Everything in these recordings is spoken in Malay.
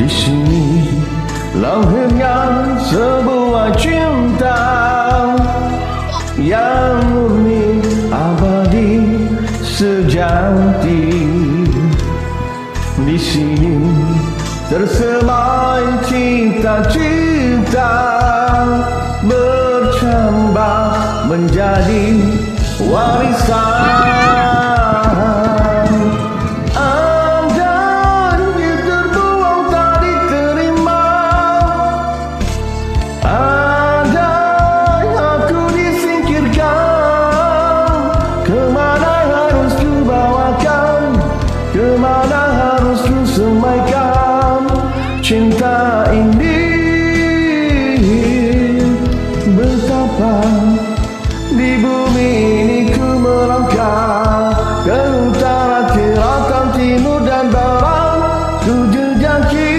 Di sini lahirnya sebuah cinta yang murni, abadi, sejati. Di sini tersemai cita-cita bercambah menjadi warisan. Kemana harus ku semaikan cinta ini? Betapa di bumi ini ku melangkah ke utara, ke selatan, timur dan barat, ku jejaki.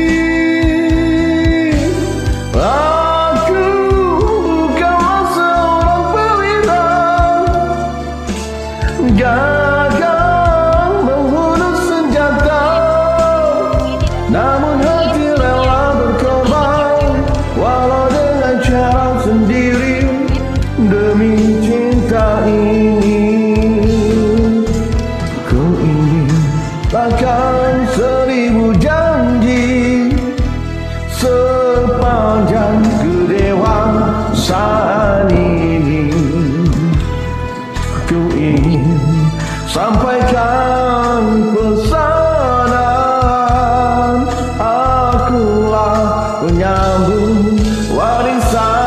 Aku bukanlah seorang perwira gagah, namun hati rela berkorban, walau dengan cara sendiri, demi cinta ini. Ku ingin takkan 1000 janji sepanjang kedewasaan ini. Ku ingin sampaikan pesanan, akulah penyambung warisan.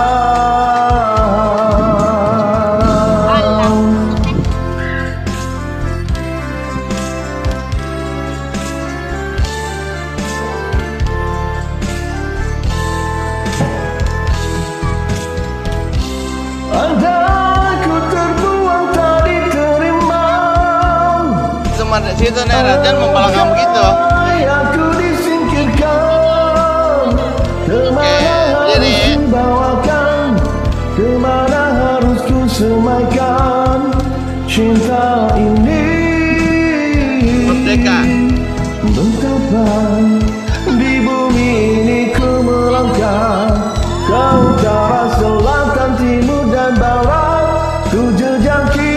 Andai ku terbuang tak diterima, cuma di situ nih Rajan membelakang begitu. Aku disingkirkan, kemana harus ku bawakan, kemana harus ku semaikan cinta ini. Merdeka. Betapa di bumi ini ku melangkah ke utara, selatan, timur dan barat, ku jejaki.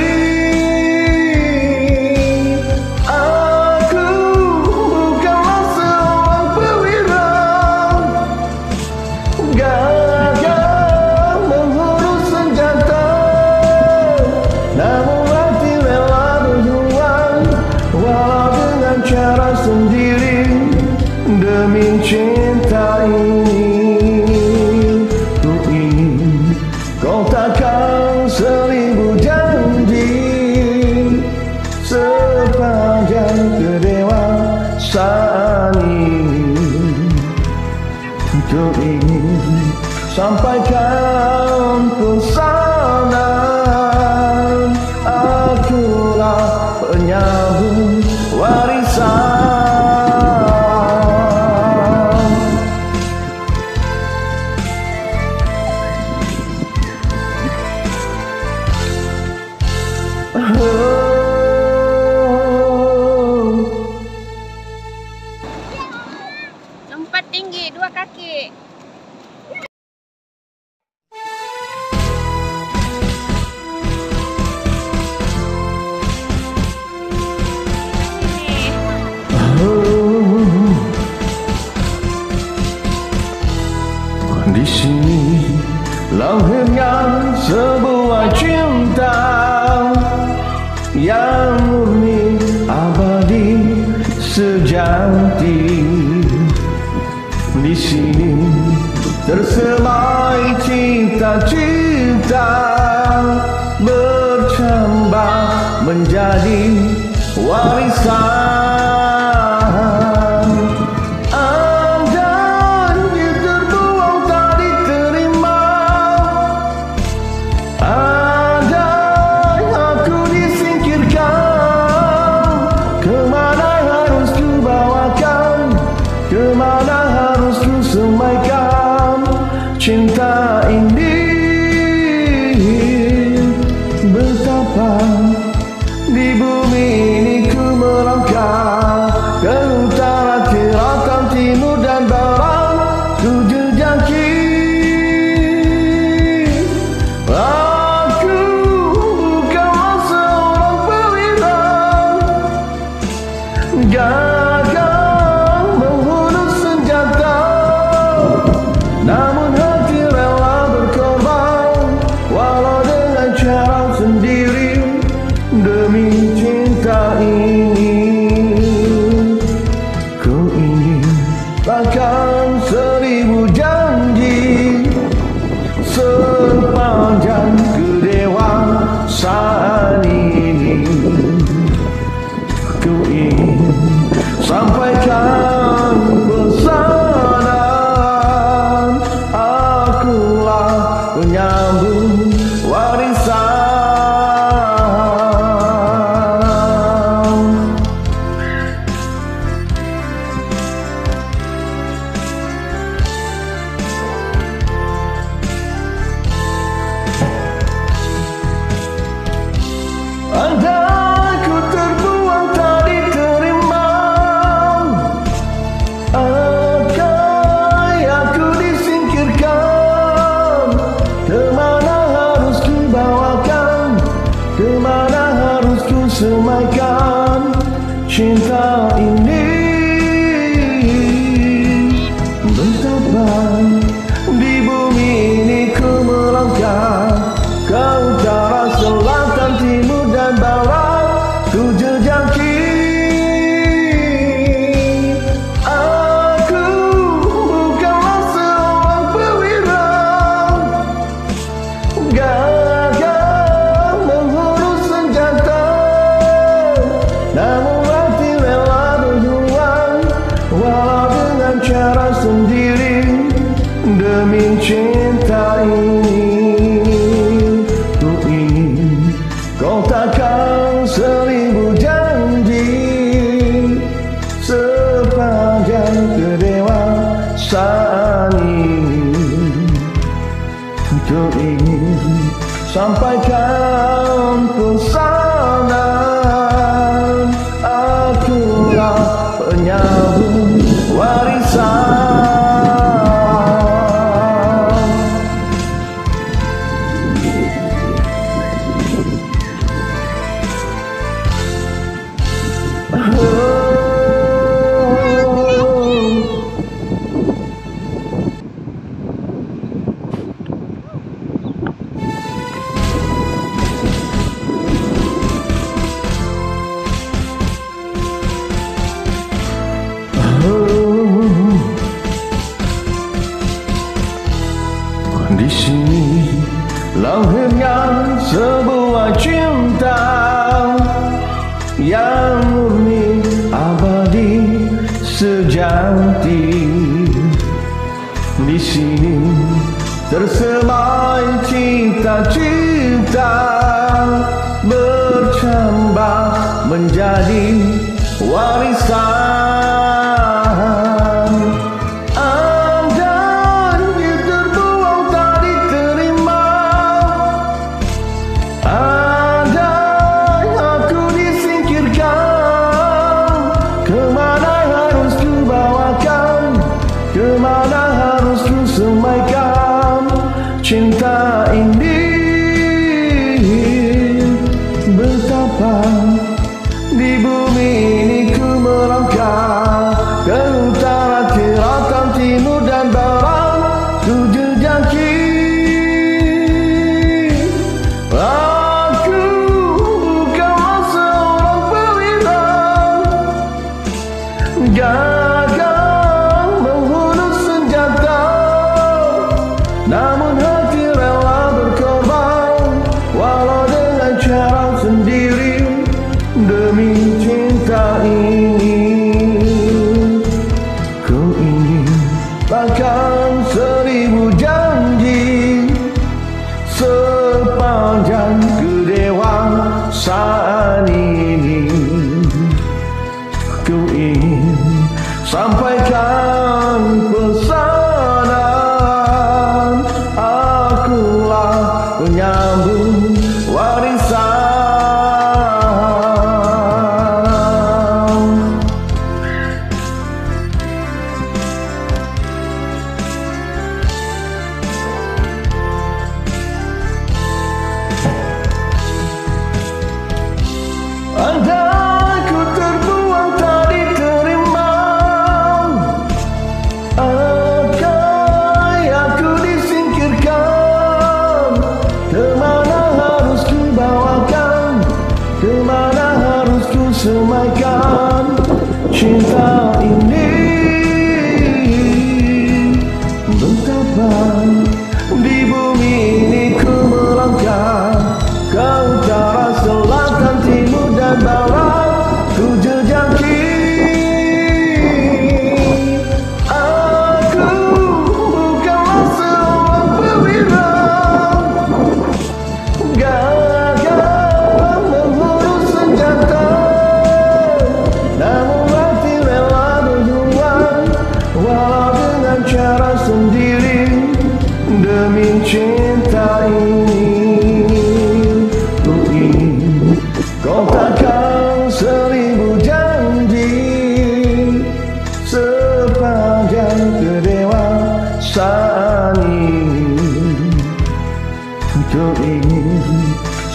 Cara sendiri demi cinta ini. Ku ingin kau takkan 1000 janji sepanjang kedewasaan ini. Ku ingin sampaikan pesanan, akulah penyambung warisan. Lompat tinggi 2 kaki. Di sini lahirnya sebuah cinta yang murni, abadi, sejati. Di sini tersemai cita-cita bercambah menjadi warisan. Kemana harus ku semaikan cinta ini? Betapa di bumi ini ku melangkah gagal menghunus senjata, namun hati rela berkorban, walau dengan cara sendiri, demi cinta ini. Ku ingin takkan 1000 janji sepanjang kedewasaan ini. Ku ingin sampaikan pesanan, akulah penyambung warisan. Andai ku terbuang tak diterima, andai aku disingkirkan, kemana harus ku bawakan, kemana harus ku semaikan cinta ini. Betapa di bumi ini ku melangkah, ke utara, selatan, timur dan barat ku jejaki. Aku bukanlah seorang perwira, gagal menghunus senjata, namun hati rela berjuang, walau dengan cara sendiri, demi cinta ini. Ku ingin kau takkan 1000 janji sepanjang kedewasaan ini. Ku ingin sampaikan pesanan, akulah penyambung warisan. Di sini lahirnya sebuah cinta yang murni, abadi, sejati. Di sini tersemai cita-cita, bercambah menjadi warisan. Kemana harus ku semaikan cinta ini. Betapa di bumi ini ku melangkah, ke utara, selatan, timur dan barat ku jejaki. Aku bukanlah seorang perwira, gagal menghunus senjata, namun hati rela berkorban, walau dengan cara sendiri, demi cinta ini. Ku ingin takkan 1000 janji sepanjang kedewasaan ini. Ku ingin sampaikan pesanan, akulah penyambung warisan. Andai ku terbuang tak diterima,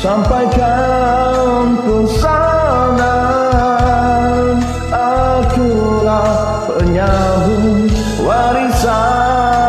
sampaikan pesanan. Akulah penyambung warisan.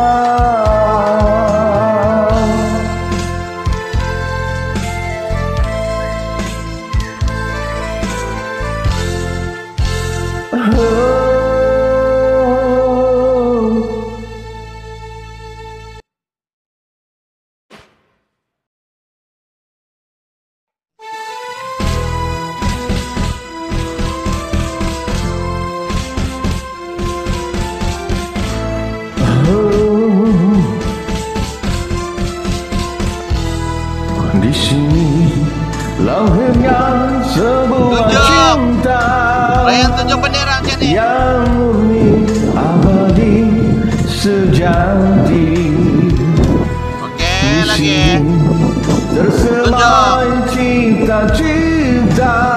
Di sini lahirnya sebuah cinta Ryan tunjuk bendera sini. yang murni abadi sejati. Oke, Di lagi. sini tersemai cita-cita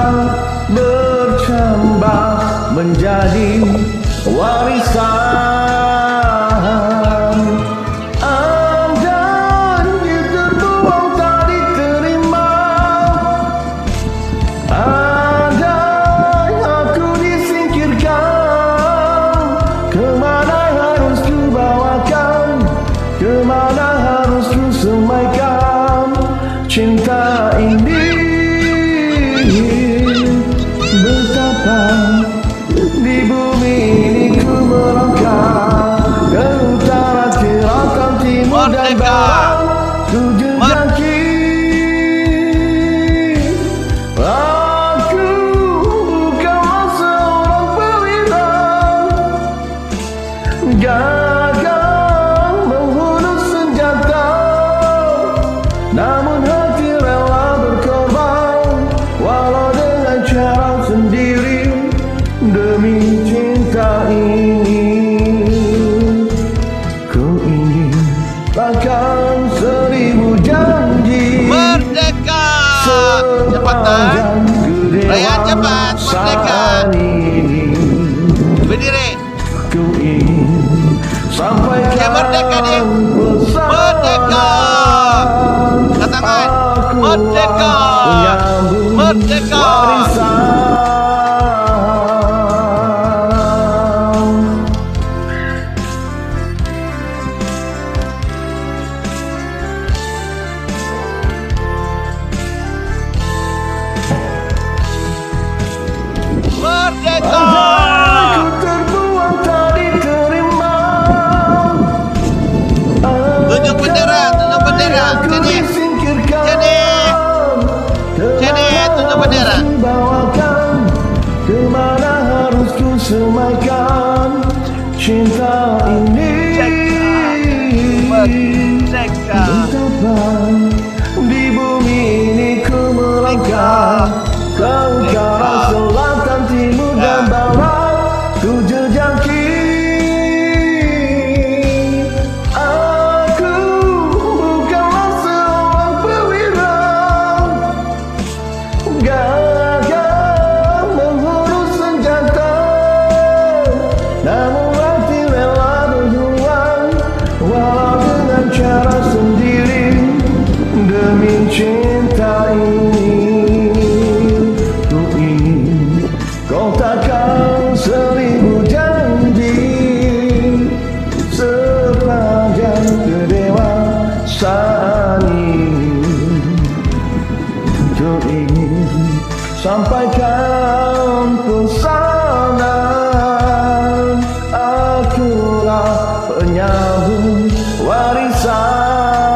bercambah menjadi warisan. Andai terbuang tak diterima, andai aku disingkirkan, kemana harus ku bawakan, kemana harus ku semaikan cinta ini. Betapa di bumi ini ku melangkah ke utara, ke selatan, timur dan Merdeka! barat, ku jejaki. Aku bukanlah seorang perwira gagal menghunus senjata, namun hati rela berkorban walau dengan cara sendiri demi cinta ini. Ku ingin bahkan 1000 janji Merdeka! Cepatan. Ryan cepat, merdeka. Berdiri. Ku ingin sampaikan Ya, merdeka dia. pesan. Merdeka. Angkat tangan. Merdeka. Penyambung Merdeka. warisan. Merdeka! Aku terbuang tak diterima. Tunjuk bendera, tunjuk bendera. Aku Sini. disingkirkan. Sini. Sini, tunjuk bendera. Harus kubawakan, kemana harus ku semaikan cinta ini. Merdeka. Betapa di bumi ini ku melangkah ke utara, selatan, timur dan barat, ku jejaki. Aku bukanlah seorang perwira gagal mengurus senjata, namun hati rela berjuang walau dengan cara sendiri demi cinta ini. Ku ingin kau takkan 1000 janji sepanjang kedewasaan ini. Ku ingin sampaikan pesanan. Akulah penyambung warisan.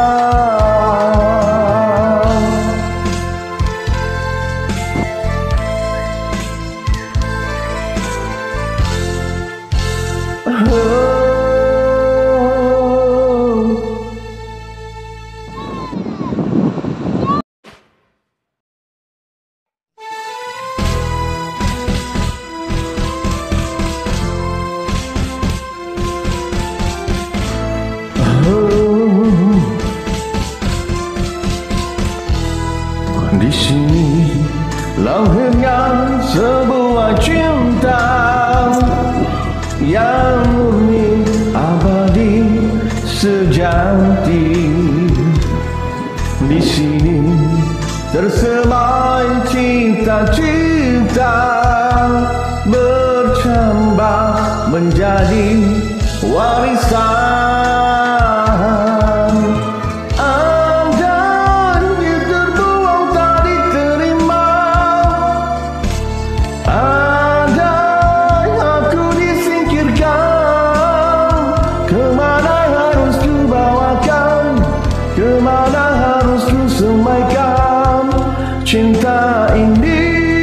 Di sini lahirnya sebuah cinta yang murni abadi sejati. Di sini tersemai cinta-cinta bercambah menjadi warisan. Andai terbuang tak diterima, andai aku disingkirkan, kemana harus ku bawakan, kemana harus ku semaikan cinta ini.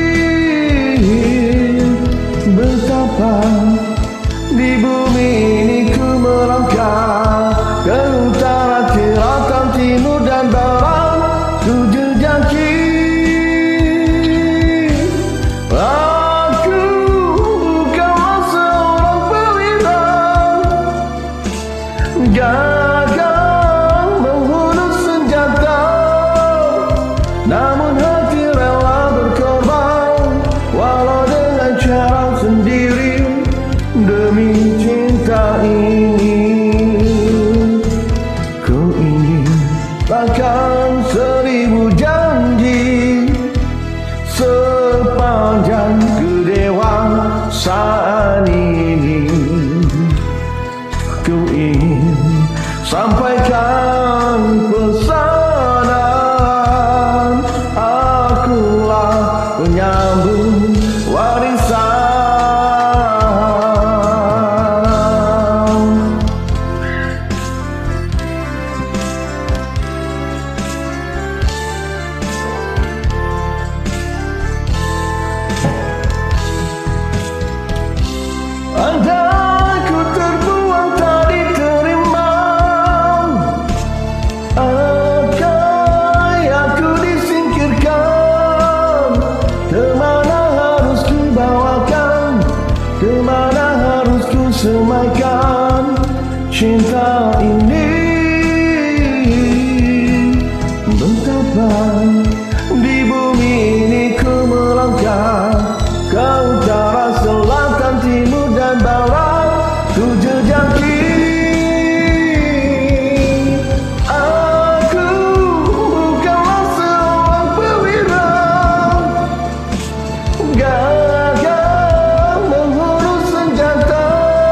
Betapa di bumi ini ku melangkah, ke utara, ke selatan, timur dan barat ku jejaki. Aku bukanlah seorang perwira, gagal menghunus senjata, namun hati rela berkorban, walau dengan cara sendiri, demi cinta ini. Ku ingin takkan 1000 janji sepanjang kedewasaan ini. Ku ingin sampaikan pesanan, akulah penyambung warisan. Andai ku terbuang tak diterima, andai aku disingkirkan, kemana harus ku bawakan, kemana harus ku semaikan cinta ini. Betapa di bumi ini ku melangkah, ke utara, selatan, timur dan barat ku jejaki. Aku bukanlah seorang perwira, gagal menghunus senjata,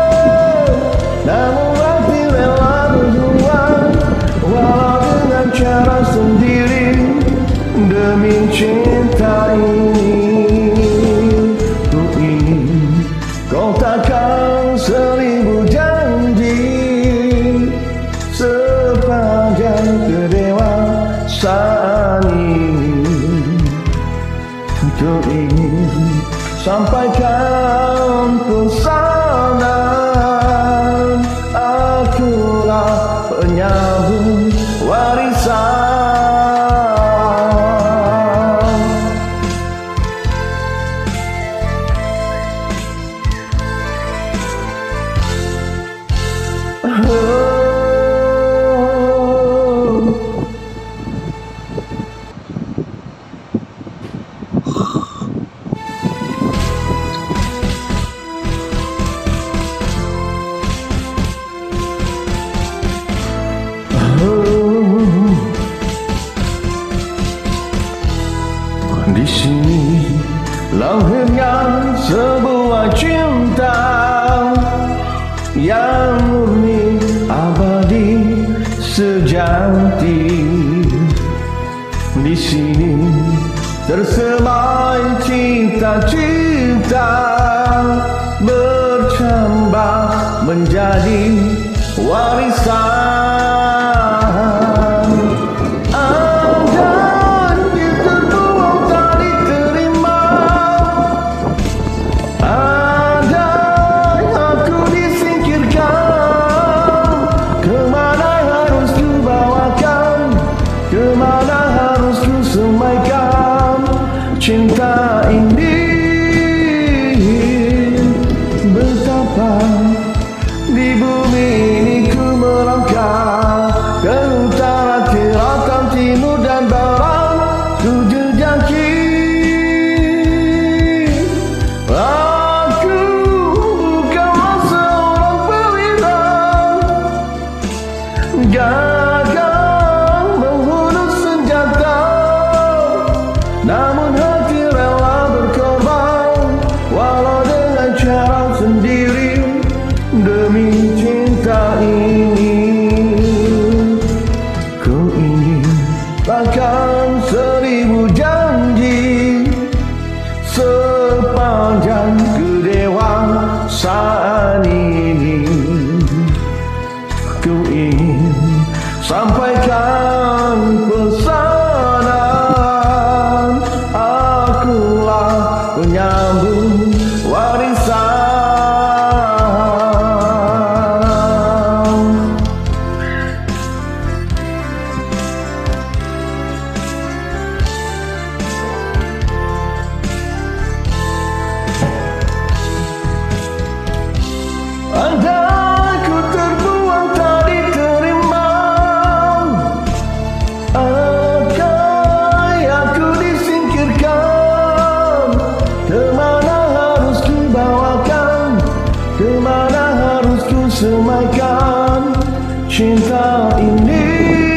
namun hati rela berjuang, walau dengan cara sendiri, demi cinta ini. Ku ingin kau takkan 1000 janji sepanjang kedewasaan ini. Ku ingin sampaikan pesanan, akulah penyambung warisan. Di sini lahirnya sebuah cinta yang murni, abadi, sejati. Di sini tersemai cinta-cinta bercambah menjadi warisan. Andai terbuang tak diterima, andai aku disingkirkan, kemana harus ku bawakan, kemana harus ku semaikan cinta ini. Betapa di bumi ini ku melangkah, ke utara, ke selatan, timur dan barat ku jejaki. Aku bukanlah seorang perwira, gagal menghunus senjata, saat ini ku ingin sampaikan pesanan. Akulah penyambung warisan. Andai ku terbuang tak diterima, andai aku disingkirkan, kemana harus ku bawakan, kemana harus ku semaikan cinta ini.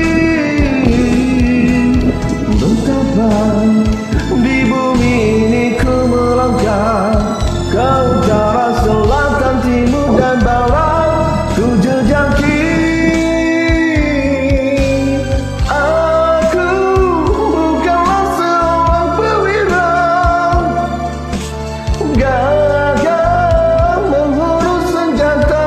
Betapa di bumi ini ku melangkah, ke utara, selatan, timur dan barat ku jejaki. Aku bukanlah seorang perwira, gagah mengurus senjata,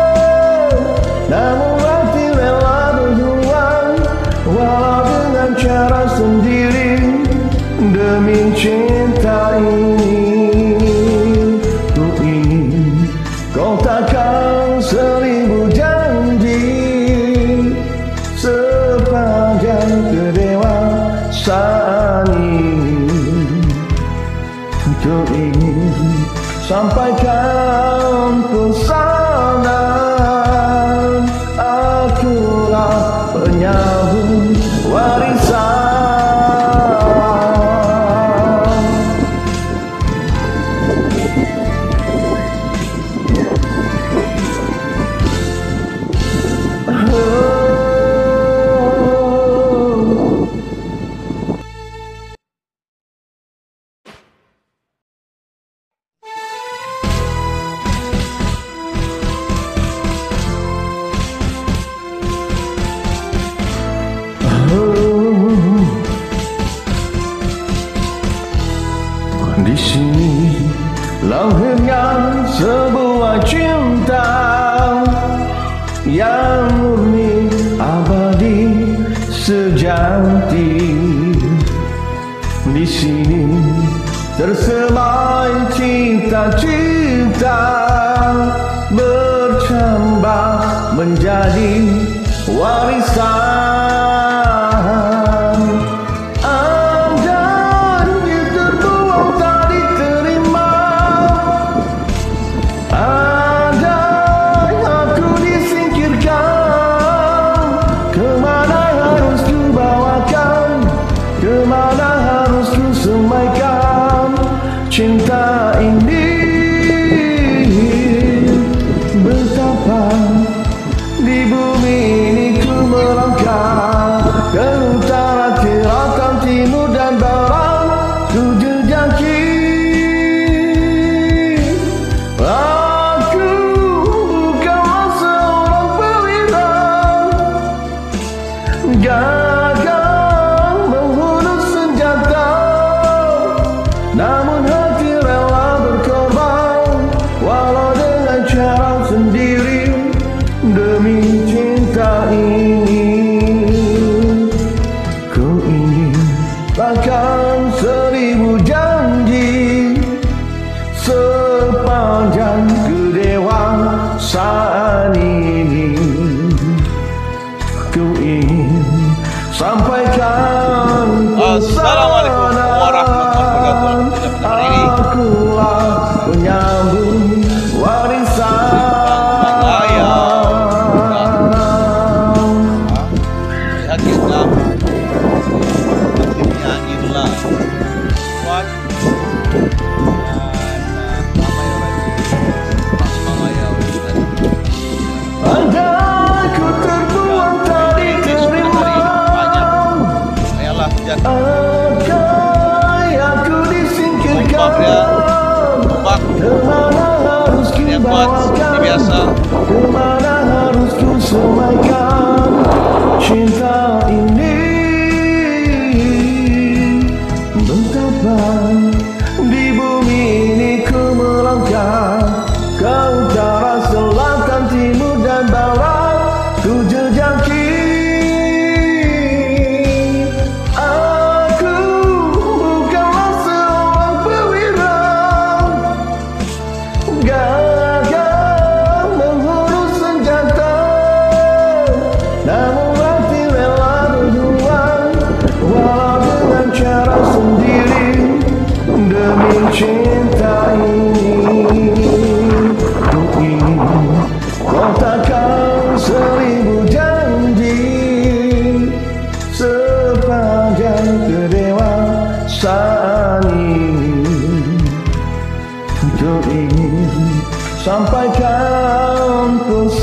namun hati rela berjuang walau dengan cara sendiri demi cinta ini. Ku ingin kau takkan seribu janji sepanjang kedewasaan ini. Ku ingin sampaikan pesanan. Akulah penyambung warisan. Di sini lahirnya sebuah cinta yang murni, abadi, sejati. Di sini tersemai cita-cita bercambah menjadi warisan. Andai terbuang tak diterima, andai aku disingkirkan, kemana harus ku bawakan, kemana harus ku semaikan cinta ini. Betapa di bumi ini ku melangkah, ke utara, selatan, timur dan barat ku jejaki. Aku bukanlah seorang perwira, gagah mengurus senjata, namun hati rela berkorban walau dengan cara sendiri demi cinta ini. Ku ingin takkan seribu janji sepanjang kedewasaan ini. Ku ingin sampaikan Assalamualaikum warahmatullahi wabarakatuh. Hari ini akulah penyambung warisan. lihat kita nyanyi lah. What? Andai ku terbuang tak diterima, andai aku disingkirkan, kemana harus ku bawakan, kemana harus ku semaikan cinta ini. Betapa di bumi ini ku melangkah, ke utara, sampaikan pesan